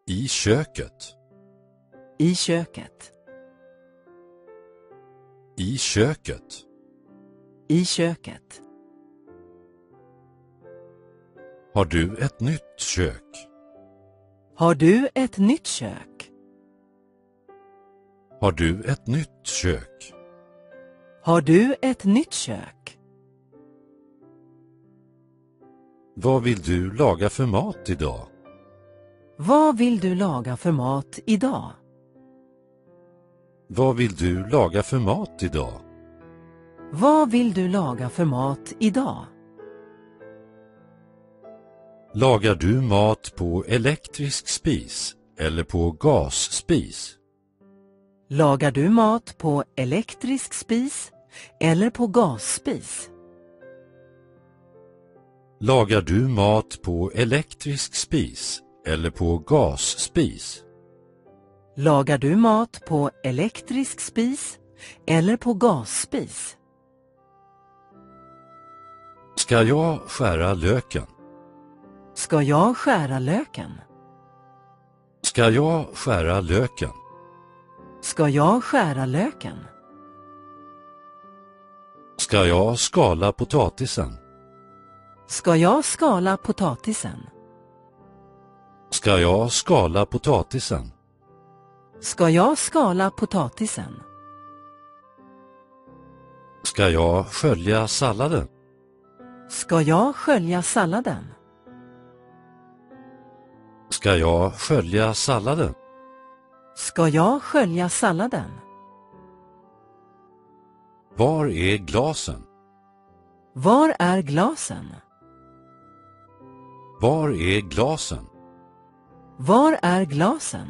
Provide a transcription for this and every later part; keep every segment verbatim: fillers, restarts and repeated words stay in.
I köket. I köket. I köket. I köket. Har du ett nytt kök? Har du ett nytt kök? Har du ett nytt kök? Har du ett nytt kök? Vad vill du laga för mat idag? Vad vill du laga för mat idag? Vad vill du laga för mat idag? Vad vill du laga för mat idag? Lagar du mat på elektrisk spis eller på gasspis? Lagar du mat på elektrisk spis eller på gasspis? Lagar du mat på elektrisk spis eller på gasspis? Lagar du mat på elektrisk spis eller på gasspis? Ska jag skära löken? Ska jag skära löken? Ska jag skära löken? Ska jag skära löken? Ska jag skala potatisen? Ska jag skala potatisen? Ska jag skala potatisen? Ska jag skala potatisen? Ska jag skölja salladen? Ska jag skölja salladen? Ska jag skölja salladen? Ska jag skölja salladen? Var är glasen? Var är glasen? Var är glasen? Var är glasen?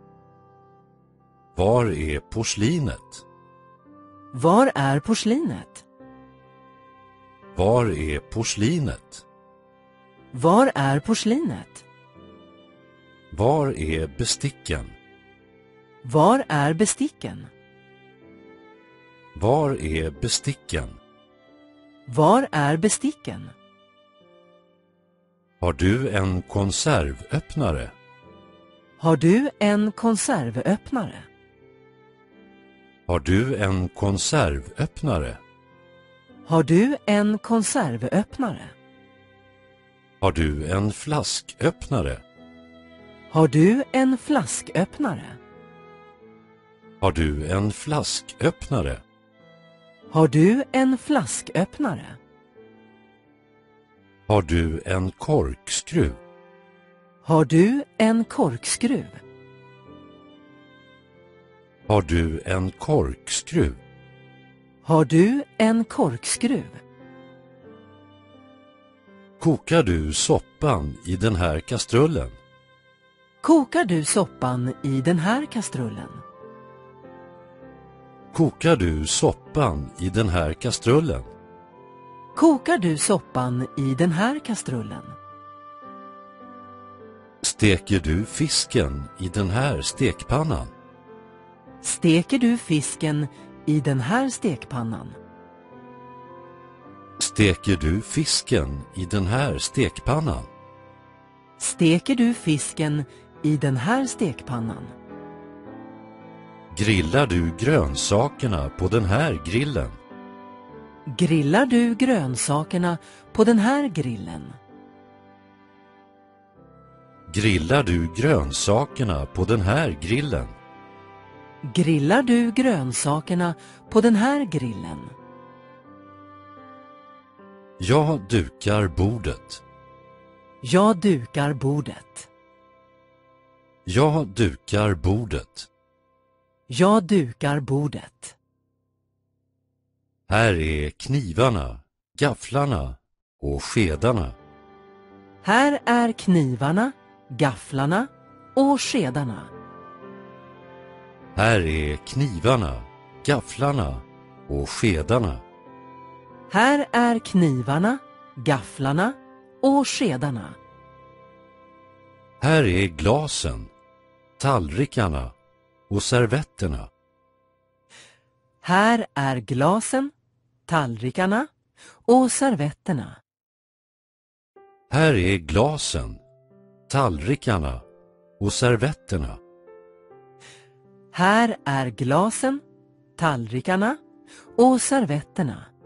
Var är porslinet? Var är porslinet? Var är porslinet? Var är porslinet? Var är besticken? Var är besticken? Var är besticken? Var är besticken? Har du en konservöppnare? Har du en konservöppnare? Har du en konservöppnare? Har du en konservöppnare? Har du en flasköppnare? Har du en flasköppnare? Har du en flasköppnare? Har du en flasköppnare? Har du en korkskruv? Har du en korkskruv? Har du en korkskruv? Har du en korkskruv? Kokar du soppan i den här kastrullen? Kokar du soppan i den här kastrullen? Kokar du soppan i den här kastrullen? Kokar du soppan i den här kastrullen? Steker du fisken i den här stekpannan? Steker du fisken i den här stekpannan? Steker du fisken i den här stekpannan? Steker du fisken i den här stekpannan? Grillar du grönsakerna på den här grillen? Grillar du grönsakerna på den här grillen? Grillar du grönsakerna på den här grillen? Grillar du grönsakerna på den här grillen? Jag dukar bordet. Jag dukar bordet. Jag dukar bordet. Jag dukar bordet. Här är knivarna, gafflarna och skedarna. Här är knivarna, gafflarna och skedarna. Här är knivarna, gafflarna och skedarna. Här är knivarna, gafflarna och skedarna. Här är glasen, tallrikarna och servetterna. Här är glasen, tallrikarna och servetterna. Här är glasen, tallrikarna och servetterna. Här är glasen, tallrikarna och servetterna.